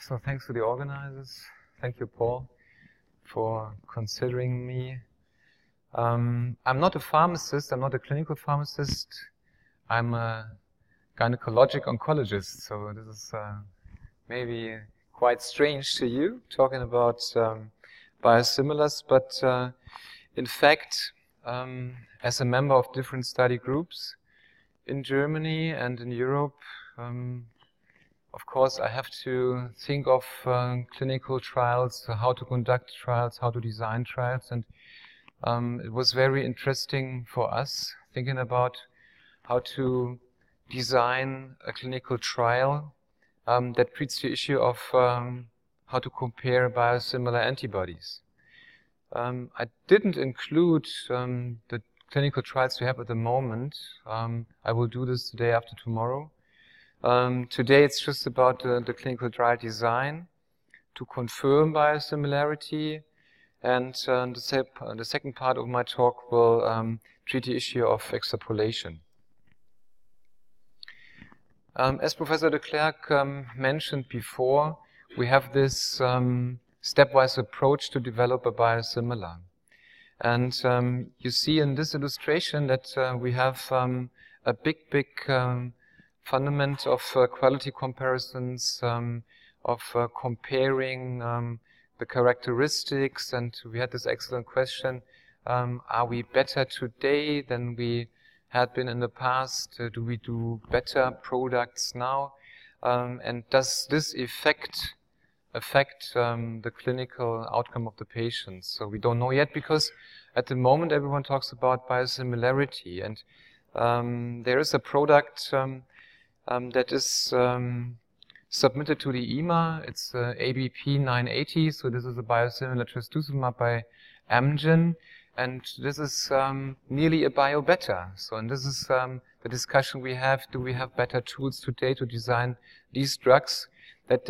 So thanks to the organizers. Thank you, Paul, for considering me. I'm not a pharmacist. I'm not a clinical pharmacist. I'm a gynecologic oncologist. So this is maybe quite strange to you, talking about biosimilars. But in fact, as a member of different study groups in Germany and in Europe, of course, I have to think of clinical trials, how to conduct trials, how to design trials, and it was very interesting for us thinking about how to design a clinical trial that treats the issue of how to compare biosimilar antibodies. I didn't include the clinical trials we have at the moment. I will do this today after tomorrow. Today it's just about the clinical trial design to confirm biosimilarity, and the second part of my talk will treat the issue of extrapolation. As Professor de Klerk mentioned before, we have this stepwise approach to develop a biosimilar. And you see in this illustration that we have a big fundament of quality comparisons, of comparing the characteristics, and we had this excellent question, are we better today than we had been in the past? Do we do better products now? And does this affect the clinical outcome of the patients? So we don't know yet, because at the moment everyone talks about biosimilarity, and there is a product that is submitted to the EMA. It's ABP 980, so this is a biosimilar trastuzumab by Amgen, and this is nearly a bio-better. So, and this is the discussion we have: do we have better tools today to design these drugs that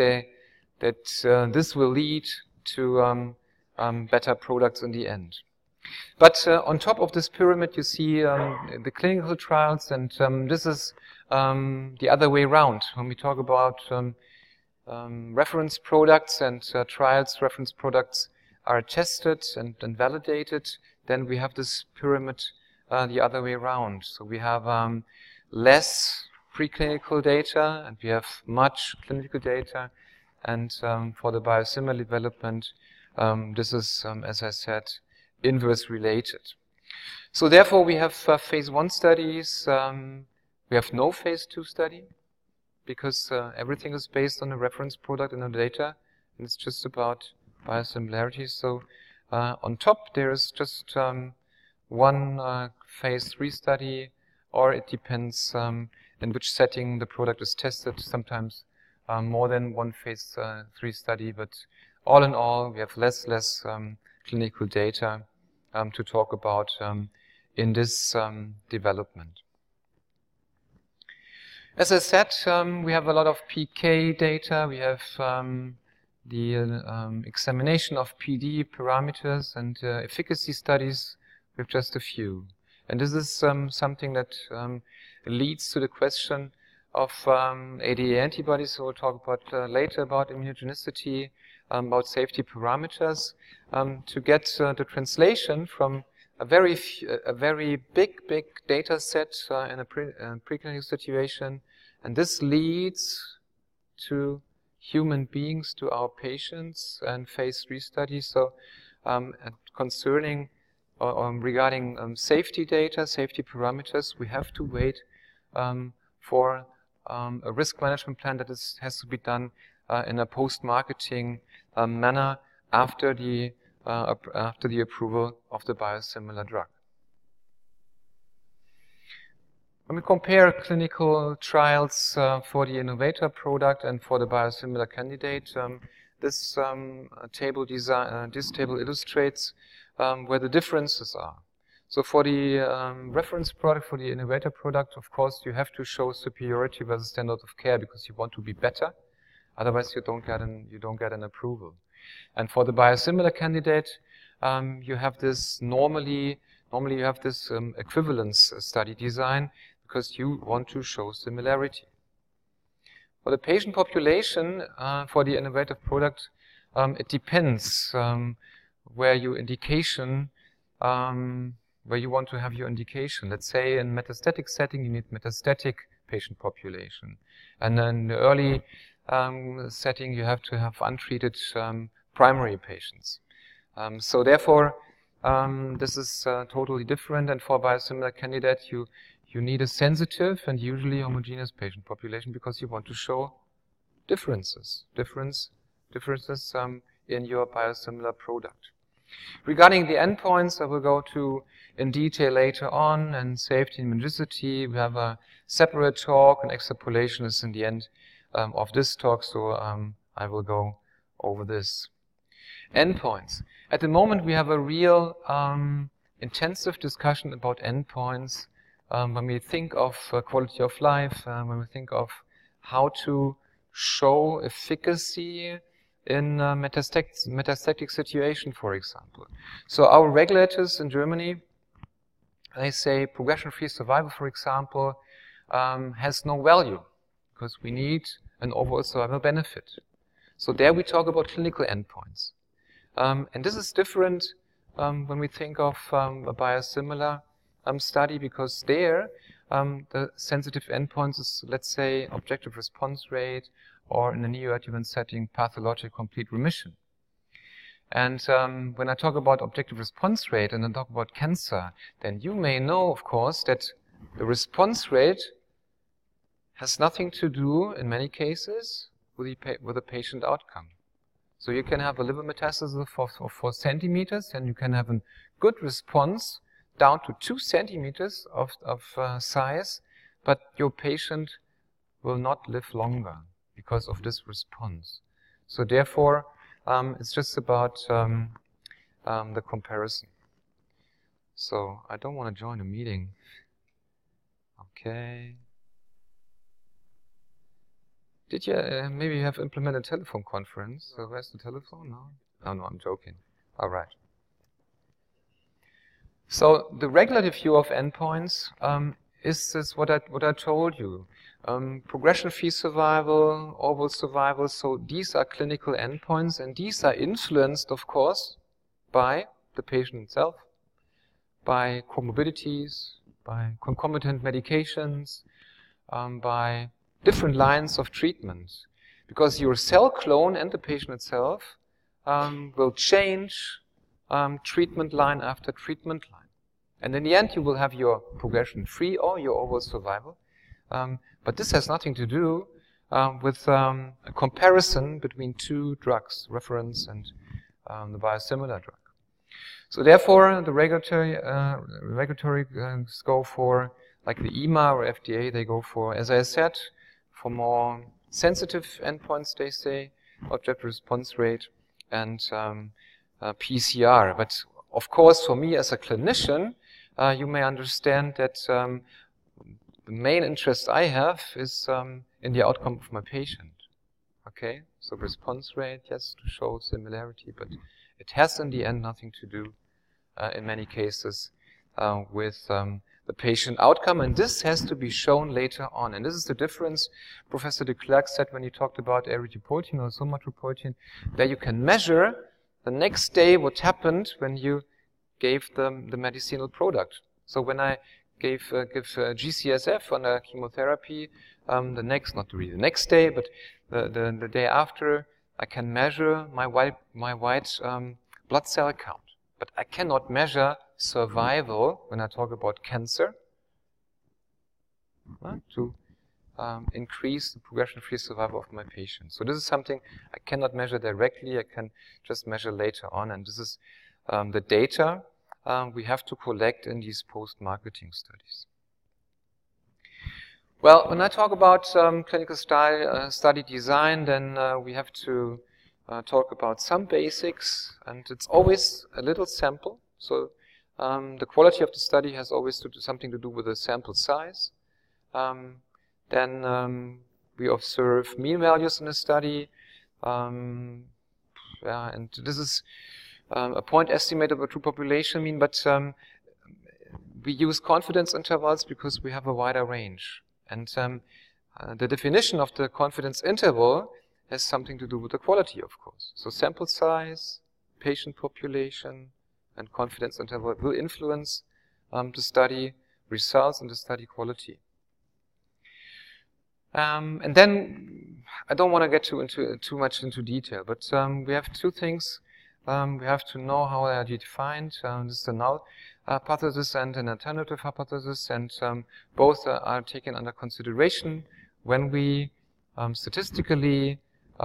this will lead to better products in the end? But on top of this pyramid, you see the clinical trials, and this is the other way around. When we talk about reference products and trials, reference products are tested and validated, then we have this pyramid the other way around. So we have less preclinical data, and we have much clinical data. And for the biosimilar development, this is, as I said, inverse related. So therefore we have phase 1 studies. We have no phase 2 study, because everything is based on a reference product and the data, and it's just about biosimilarity. So on top there is just one phase 3 study, or it depends in which setting the product is tested. Sometimes more than one phase 3 study, but all in all we have less clinical data to talk about in this development. As I said, we have a lot of PK data. We have the examination of PD parameters and efficacy studies with just a few. And this is something that leads to the question of ADA antibodies. So we'll talk about later about immunogenicity, about safety parameters, to get the translation from a very big data set in a preclinical situation, and this leads to human beings, to our patients, and phase 3 studies. So concerning regarding safety data, safety parameters, we have to wait for a risk management plan that has to be done in a post-marketing manner after the approval of the biosimilar drug. When we compare clinical trials for the innovator product and for the biosimilar candidate, this table illustrates where the differences are. So for the reference product, for the innovator product, of course, you have to show superiority versus standard of care, because you want to be better. Otherwise, you don't get an approval. And for the biosimilar candidate, you have this normally you have this equivalence study design, because you want to show similarity. For the patient population, for the innovative product, it depends where you want to have your indication. Let's say in metastatic setting, you need metastatic patient population. And in the early setting, you have to have untreated primary patients. So therefore, this is totally different. And for biosimilar candidate, you need a sensitive and usually homogeneous patient population because you want to show differences in your biosimilar product. Regarding the endpoints, I will go to in detail later on, and safety and immunogenicity, we have a separate talk, and extrapolation is in the end of this talk, so I will go over this. Endpoints. At the moment, we have a real intensive discussion about endpoints when we think of quality of life, when we think of how to show efficacy in metastatic situation, for example. So our regulators in Germany, they say progression-free survival, for example, has no value because we need an overall survival benefit. So there we talk about clinical endpoints. And this is different when we think of a biosimilar study, because there the sensitive endpoints is, let's say, objective response rate, or in a neoadjuvant setting, pathologic complete remission. And when I talk about objective response rate and I talk about cancer, then you may know, of course, that the response rate has nothing to do, in many cases, with the patient outcome. So you can have a liver metastasis of 4 centimeters, and you can have a good response down to 2 centimeters of size, but your patient will not live longer because of this response. So therefore, it's just about the comparison. So I don't want to join a meeting. Okay. Did you, maybe you have implemented a telephone conference? So where's the telephone now? Oh no, I'm joking. All right. So the regulative view of endpoints is this what I told you. Progression-free survival, overall survival, so these are clinical endpoints, and these are influenced, of course, by the patient itself, by comorbidities, by concomitant medications, by different lines of treatment. Because your cell clone and the patient itself will change treatment line after treatment line. And in the end, you will have your progression-free or your overall survival. But this has nothing to do with a comparison between 2 drugs, reference and the biosimilar drug. So therefore, the regulatory go for, like the EMA or FDA, they go for, as I said, for more sensitive endpoints, they say, objective response rate and PCR. But of course, for me as a clinician, you may understand that the main interest I have is in the outcome of my patient. Okay, so response rate, yes, to show similarity, but it has in the end nothing to do, in many cases, with the patient outcome, and this has to be shown later on. And this is the difference Professor de Klerk said when he talked about erythropoietin or somatoropoietin, that you can measure the next day what happened when you gave them the medicinal product. So when I give GCSF on a chemotherapy, the next day, but the day after, I can measure my white blood cell count. But I cannot measure survival when I talk about cancer to increase the progression-free survival of my patient. So this is something I cannot measure directly. I can just measure later on, and this is the data we have to collect in these post-marketing studies. Well, when I talk about clinical study design, then we have to talk about some basics, and it's always a little sample. So the quality of the study has always something to do with the sample size. Then we observe mean values in the study, and this is a point estimate of a true population mean, but we use confidence intervals because we have a wider range. And the definition of the confidence interval has something to do with the quality, of course. So sample size, patient population, and confidence interval will influence the study results and the study quality. And then I don't want to get too much into detail, but we have two things. We have to know how they are defined. This is the null hypothesis and an alternative hypothesis, and both are taken under consideration when we statistically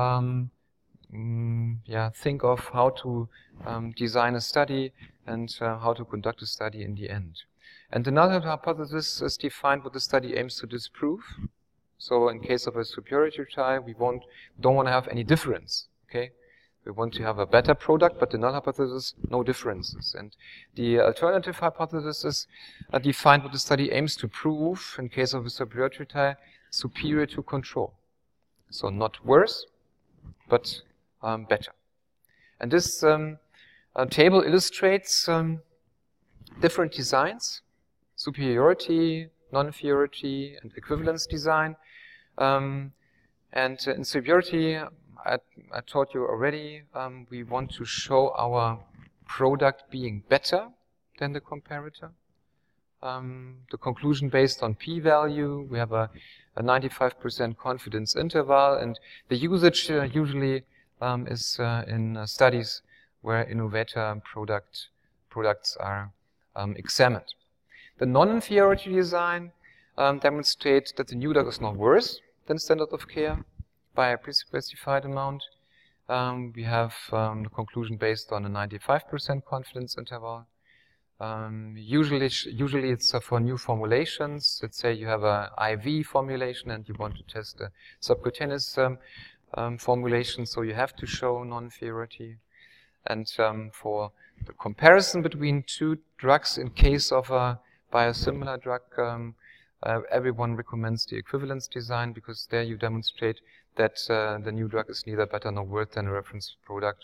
think of how to design a study and how to conduct a study in the end. And the null hypothesis is defined what the study aims to disprove. So in case of a superiority trial, we don't want to have any difference. Okay, we want to have a better product, but the null hypothesis, no differences. And the alternative hypothesis is defined what the study aims to prove. In case of a superiority trial, superior to control. So not worse, but better. And this table illustrates different designs: superiority, non-inferiority, and equivalence design. And in superiority, I taught you already, we want to show our product being better than the comparator. The conclusion based on p-value, we have a 95% confidence interval, and the usage usually is in studies where innovator products are examined. The non-inferiority design demonstrates that the new drug is not worse than standard of care by a pre-specified amount. We have the conclusion based on a 95% confidence interval. Usually it's for new formulations. Let's say you have a IV formulation and you want to test a subcutaneous formulation, so you have to show non-inferiority. And for the comparison between two drugs in case of a biosimilar drug, everyone recommends the equivalence design, because there you demonstrate that the new drug is neither better nor worse than a reference product.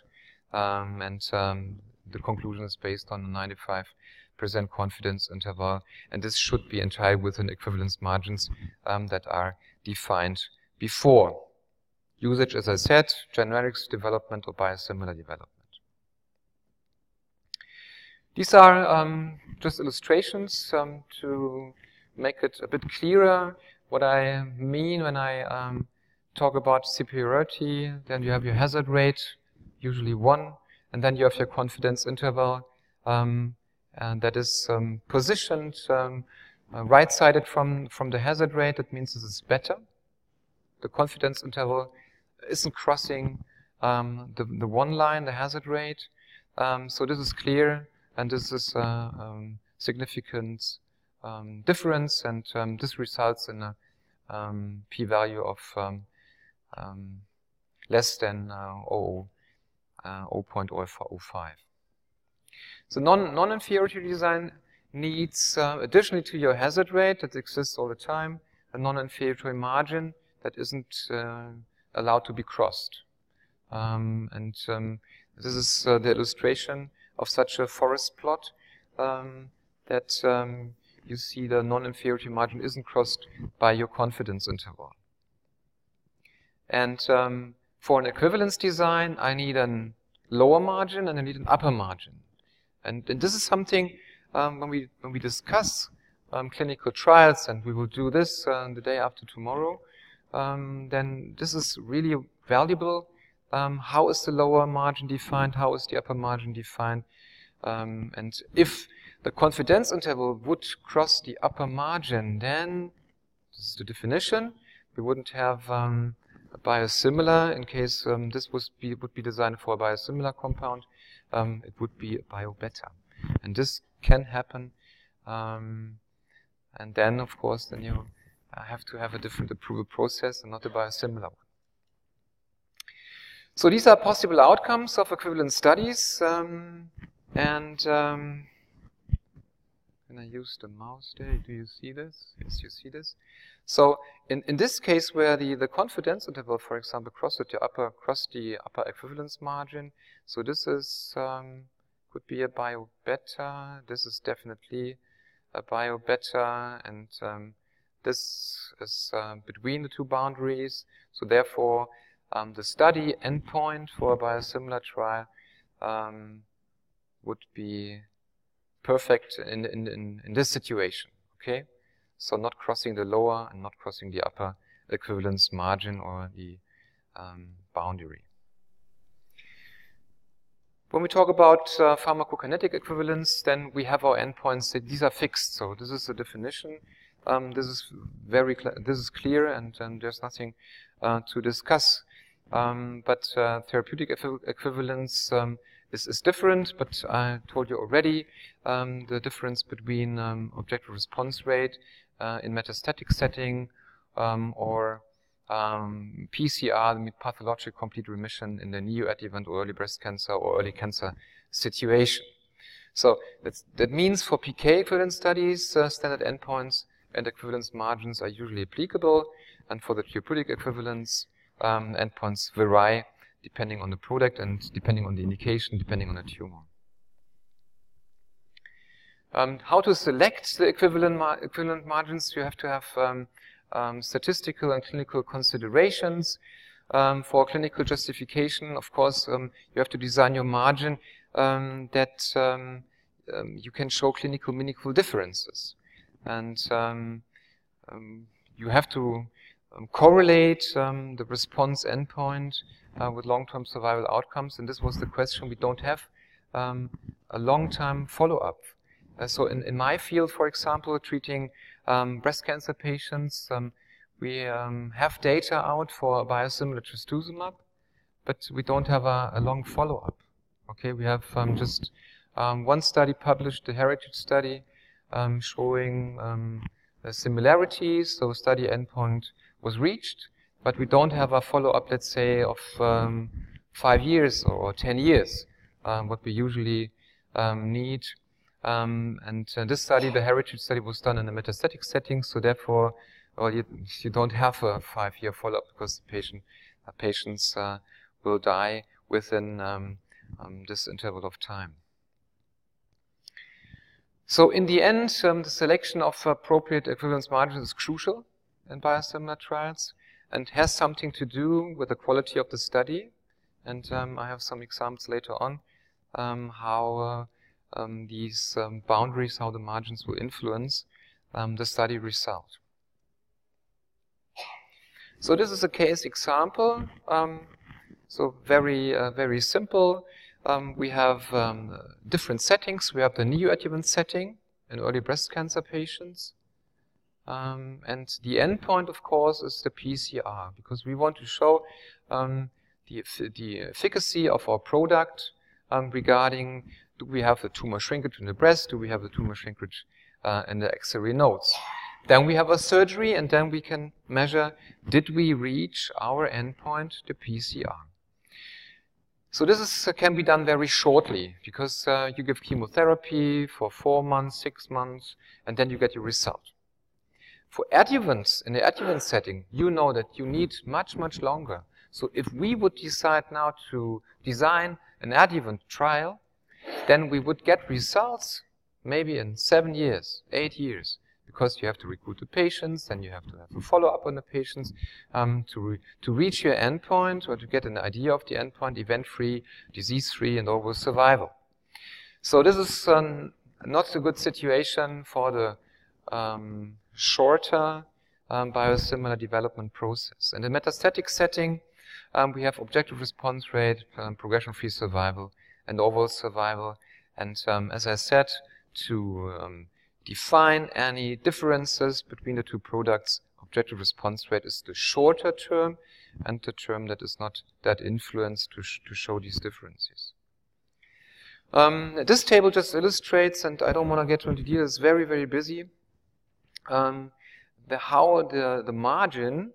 The conclusion is based on a 95% confidence interval, and this should be entirely within equivalence margins that are defined before. Usage, as I said, generics development or biosimilar development. These are just illustrations to make it a bit clearer what I mean when I talk about superiority. Then you have your hazard rate, usually 1, and then you have your confidence interval, and that is positioned right-sided from the hazard rate. That means this is better. The confidence interval isn't crossing the one line, the hazard rate. So this is clear, and this is significant difference, and this results in a p-value of less than 0.05. So non-inferiority design needs, additionally to your hazard rate that exists all the time, a non-inferiority margin that isn't allowed to be crossed. This is the illustration of such a forest plot, that you see the non-inferiority margin isn't crossed by your confidence interval. And for an equivalence design, I need a lower margin and I need an upper margin. And this is something when we discuss clinical trials, and we will do this the day after tomorrow, then this is really valuable. How is the lower margin defined? How is the upper margin defined? And if the confidence interval would cross the upper margin, then this is the definition. We wouldn't have a biosimilar. In case this would be designed for a biosimilar compound, it would be a bio-better. And this can happen. And then, of course, then you have to have a different approval process and not a biosimilar one. So these are possible outcomes of equivalent studies. Can I use the mouse there? Do you see this? Yes, you see this. So in this case, where the confidence interval, for example, crossed the upper equivalence margin, so this is could be a bio-better. This is definitely a bio-better, and This is between the two boundaries. So therefore, the study endpoint for a biosimilar trial would be perfect in this situation. Okay, so not crossing the lower and not crossing the upper equivalence margin or the boundary. When we talk about pharmacokinetic equivalence, then we have our endpoints. These are fixed. So this is the definition. This is this is clear, and there's nothing to discuss. But therapeutic equivalence is different. But I told you already the difference between objective response rate in metastatic setting or PCR, the pathologic complete remission in the neoadjuvant or early breast cancer or early cancer situation. So that means for PK equivalence studies, standard endpoints and equivalence margins are usually applicable, and for the therapeutic equivalence, endpoints vary depending on the product and depending on the indication, depending on the tumor. How to select the equivalent margins? You have to have statistical and clinical considerations. For clinical justification, of course, you have to design your margin that you can show clinical meaningful differences. And you have to correlate the response endpoint with long-term survival outcomes. And this was the question. We don't have a long-term follow-up. So in my field, for example, treating breast cancer patients, we have data out for biosimilar trastuzumab, but we don't have a long follow-up. Okay, we have just one study published, the Heritage study, showing similarities. So study endpoint was reached, but we don't have a follow-up, let's say, of 5 years or 10 years, what we usually need. And this study, the Heritage study, was done in a metastatic setting, so therefore, well, you don't have a 5-year follow-up because patients will die within this interval of time. So in the end, the selection of appropriate equivalence margins is crucial in biosimilar trials and has something to do with the quality of the study. And I have some examples later on how these boundaries, how the margins will influence the study result. So this is a case example. So very simple. We have different settings. We have the neoadjuvant setting in early breast cancer patients. And the endpoint, of course, is the PCR, because we want to show the efficacy of our product regarding, do we have the tumor shrinkage in the breast? Do we have the tumor shrinkage in the axillary nodes? Then we have a surgery, and then we can measure, did we reach our endpoint, the PCR? So this can be done very shortly, because you give chemotherapy for 4 months, 6 months, and then you get your result. For adjuvants, in the adjuvant setting, you know that you need much, much longer. So if we would decide now to design an adjuvant trial, then we would get results maybe in 7 years, 8 years, because you have to recruit the patients, and you have to have a follow-up on the patients to reach your endpoint or to get an idea of the endpoint, event-free, disease-free, and overall survival. So this is not a good situation for the shorter biosimilar development process. In the metastatic setting, we have objective response rate, progression-free survival, and overall survival. And as I said, to define any differences between the two products, objective response rate is the shorter term and the term that is not that influenced to show these differences. This table just illustrates, and I don't want to get into details, it's very, very busy, how the margin,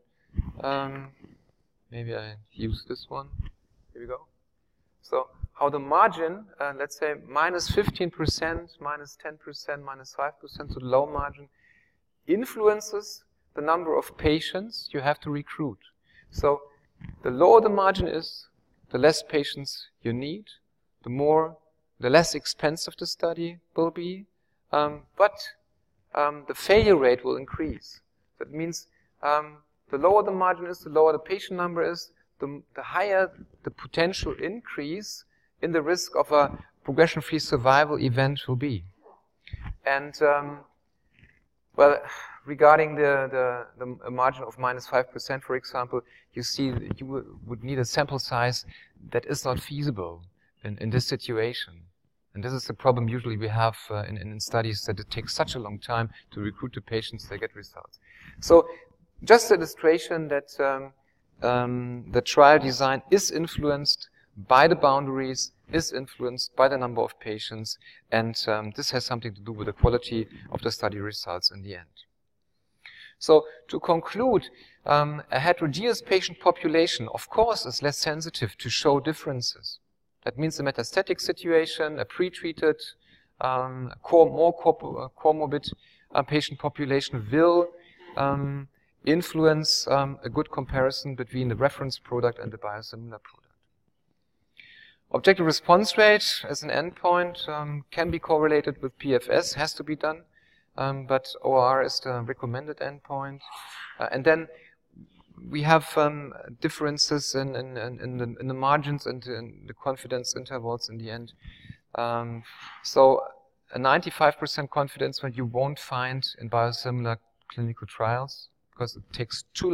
maybe I use this one, here we go. So how the margin, let's say minus 15%, minus 10%, minus 5%, so the low margin, influences the number of patients you have to recruit. So the lower the margin is, the less patients you need, the less expensive the study will be, but the failure rate will increase. That means the lower the margin is, the lower the patient number is, the higher the potential increase in the risk of a progression-free survival event will be. And well, regarding the margin of -5%, for example, you see that you would need a sample size that is not feasible in this situation. And this is the problem usually we have in studies, that it takes such a long time to recruit the patients, they get results. So just illustration that the trial design is influenced by the boundaries, is influenced by the number of patients, and this has something to do with the quality of the study results in the end. So to conclude, a heterogeneous patient population, of course, is less sensitive to show differences. That means a metastatic situation, a pre-treated, more comorbid patient population will influence a good comparison between the reference product and the biosimilar product. Objective response rate as an endpoint can be correlated with PFS, has to be done, but OR is the recommended endpoint. And then we have differences in the margins and in the confidence intervals in the end. So a 95% confidence when you won't find in biosimilar clinical trials, because it takes too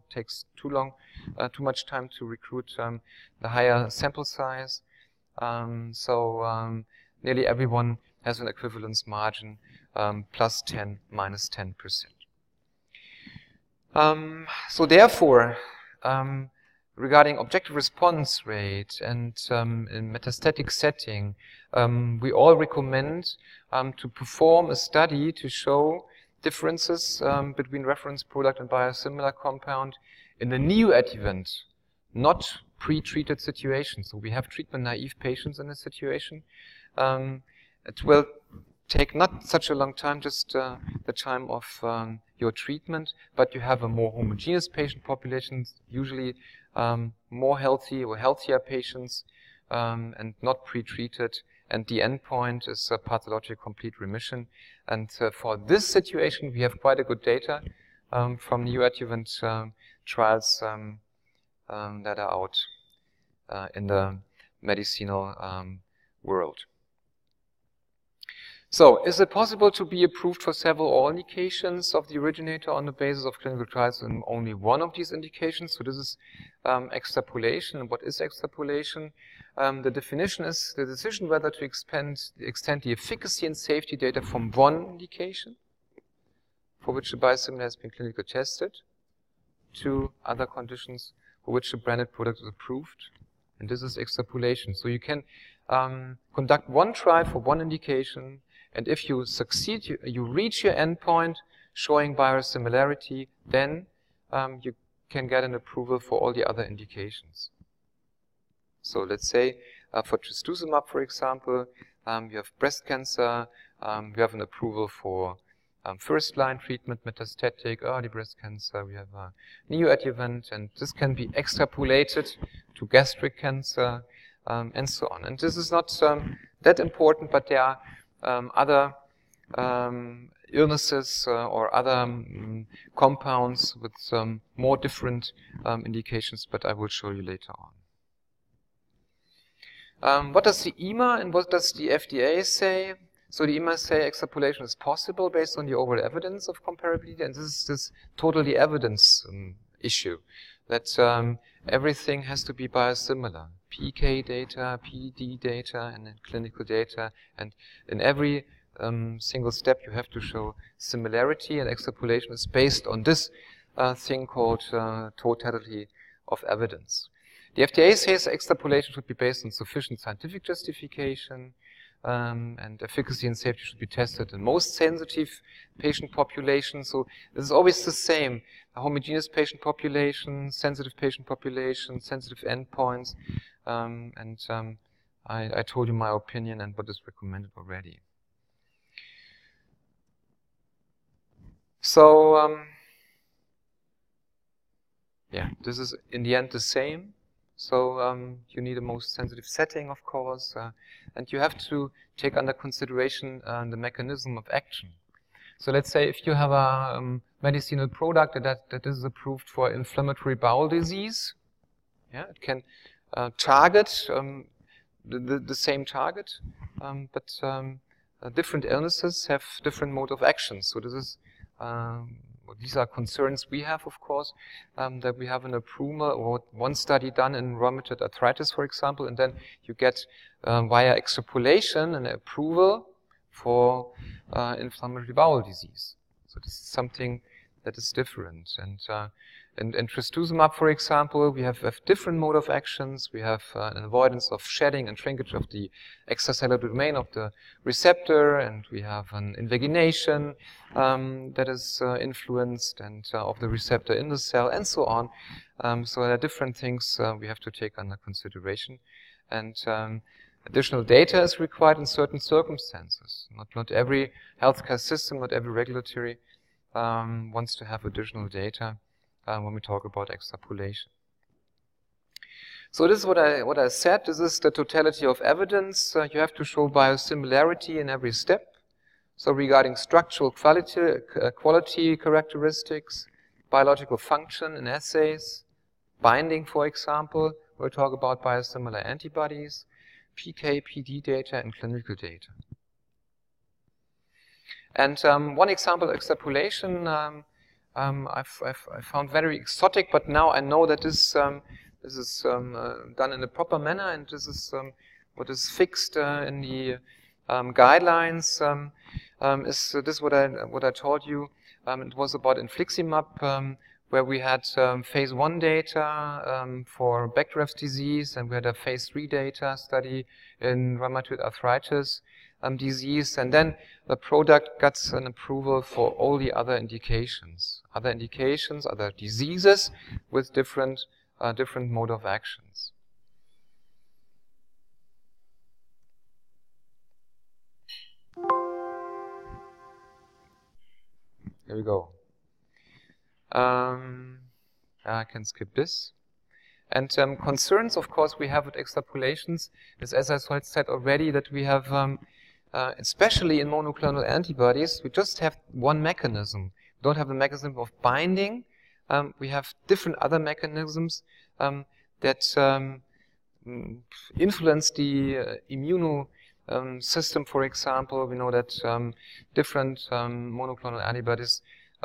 much time to recruit the higher sample size. Nearly everyone has an equivalence margin +10, -10%. So therefore, regarding objective response rate and in metastatic setting, we all recommend to perform a study to show differences between reference product and biosimilar compound in the neoadjuvant, not pre-treated situation. So we have treatment-naive patients in this situation. It will take not such a long time, just the time of your treatment, but you have a more homogeneous patient population, usually more healthy or healthier patients, and not pre-treated. And the endpoint is a pathologic complete remission. And for this situation, we have quite a good data from neoadjuvant trials that are out in the medicinal world. So, is it possible to be approved for several or indications of the originator on the basis of clinical trials in only one of these indications? So this is extrapolation. And what is extrapolation? The definition is the decision whether to extend the efficacy and safety data from one indication, for which the biosimilar has been clinically tested, to other conditions for which the branded product is approved. And this is extrapolation. So you can conduct one trial for one indication, and if you succeed, you reach your endpoint showing biosimilarity, then you can get an approval for all the other indications. So let's say for trastuzumab, for example, you have breast cancer, we have an approval for first-line treatment, metastatic, early breast cancer, we have a neoadjuvant, and this can be extrapolated to gastric cancer, and so on. And this is not that important, but there are other illnesses or other compounds with more different indications, but I will show you later on. What does the EMA and what does the FDA say? So the EMA say extrapolation is possible based on the overall evidence of comparability, and this is this totally evidence issue, that everything has to be biosimilar. PK data, PD data, and then clinical data, and in every single step you have to show similarity, and extrapolation is based on this thing called totality of evidence. The FDA says extrapolation should be based on sufficient scientific justification, and efficacy and safety should be tested in most sensitive patient populations. So this is always the same: a homogeneous patient population, sensitive endpoints, and I told you my opinion and what is recommended already. So yeah, this is in the end the same. So you need a most sensitive setting, of course, and you have to take under consideration the mechanism of action. So let's say if you have a medicinal product that is approved for inflammatory bowel disease, yeah, it can target the same target, but different illnesses have different mode of action. So this is these are concerns we have, of course, that we have an approval or one study done in rheumatoid arthritis, for example, and then you get via extrapolation an approval for inflammatory bowel disease. So this is something that is different. And trastuzumab, for example, we have different mode of actions. We have an avoidance of shedding and shrinkage of the extracellular domain of the receptor, and we have an invagination that is influenced and of the receptor in the cell, and so on. So there are different things we have to take under consideration. And additional data is required in certain circumstances. Not every healthcare system, not every regulatory wants to have additional data when we talk about extrapolation. So this is what I said. This is the totality of evidence. You have to show biosimilarity in every step. So regarding structural quality characteristics, biological function in assays, binding, for example, we'll talk about biosimilar antibodies, PK, PD data, and clinical data. And one example of extrapolation I found very exotic, but now I know that this is done in a proper manner, and this is what is fixed in the guidelines. Is this what I told you? It was about infliximab, where we had phase 1 data for Bechdrev's disease, and we had a phase 3 data study in rheumatoid arthritis disease, and then the product got an approval for all the other indications, other diseases with different mode of actions. Here we go. I can skip this. And concerns, of course, we have with extrapolations is, as I said already, that we have, especially in monoclonal antibodies, we just have one mechanism. We don't have the mechanism of binding. We have different other mechanisms that influence the immune system, for example. We know that different monoclonal antibodies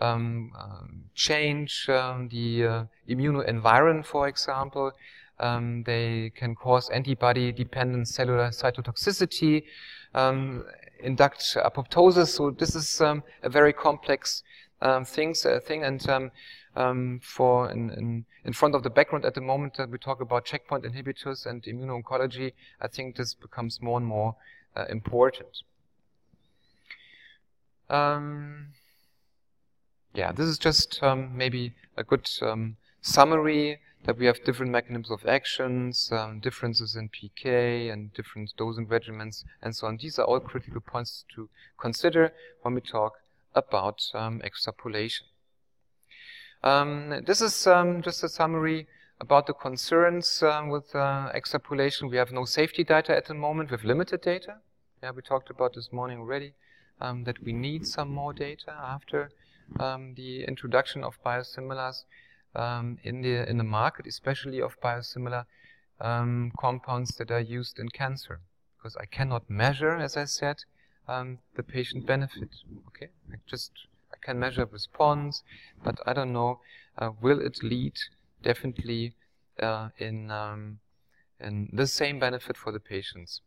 change the immune environment, for example. They can cause antibody-dependent cellular cytotoxicity, induct apoptosis. So this is a very complex thing. And for in front of the background at the moment that we talk about checkpoint inhibitors and immuno-oncology, I think this becomes more and more important. Yeah, this is just maybe a good summary that we have different mechanisms of actions, differences in PK and different dosing regimens, and so on. These are all critical points to consider when we talk about extrapolation. This is just a summary about the concerns with extrapolation. We have no safety data at the moment. We have limited data. Yeah, we talked about this morning already, that we need some more data after the introduction of biosimilars in the market, especially of biosimilar compounds that are used in cancer, because I cannot measure, as I said, the patient benefit. Okay, I can measure response, but I don't know will it lead definitely in the same benefit for the patients.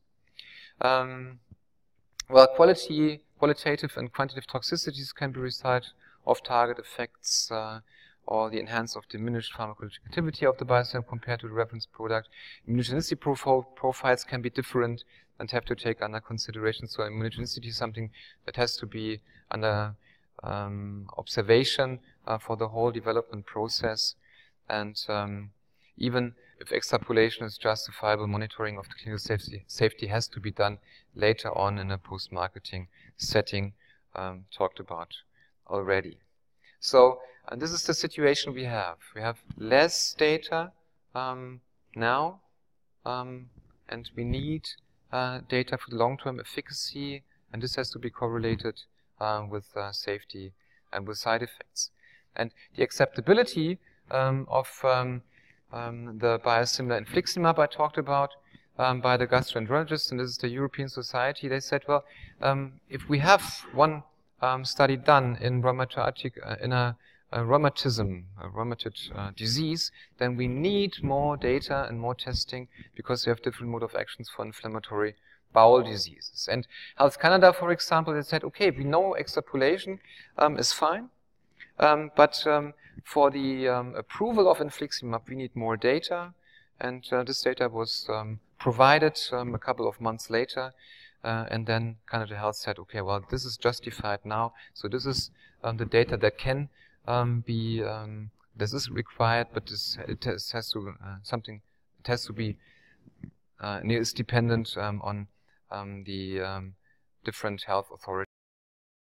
Well, qualitative and quantitative toxicities can be recited, off-target effects, or the enhanced or diminished pharmacological activity of the biosimilar compared to the reference product. Immunogenicity profiles can be different and have to take under consideration. So immunogenicity is something that has to be under observation for the whole development process. And even if extrapolation is justifiable, monitoring of the clinical safety has to be done later on in a post-marketing setting, talked about already. So this is the situation we have. We have less data now, and we need data for the long-term efficacy, and this has to be correlated with safety and with side effects. And the acceptability of the biosimilar infliximab I talked about by the gastroenterologists, and this is the European Society, they said, well, if we have one study done in rheumatic, rheumatic disease, then we need more data and more testing because we have different mode of actions for inflammatory bowel diseases. And Health Canada, for example, they said, okay, we know extrapolation is fine, but for the approval of infliximab, we need more data, and this data was provided a couple of months later, and then Canada Health said, okay, well, this is justified now, so this is the data that can be, this is required, but it has to be, is dependent on the different health authorities.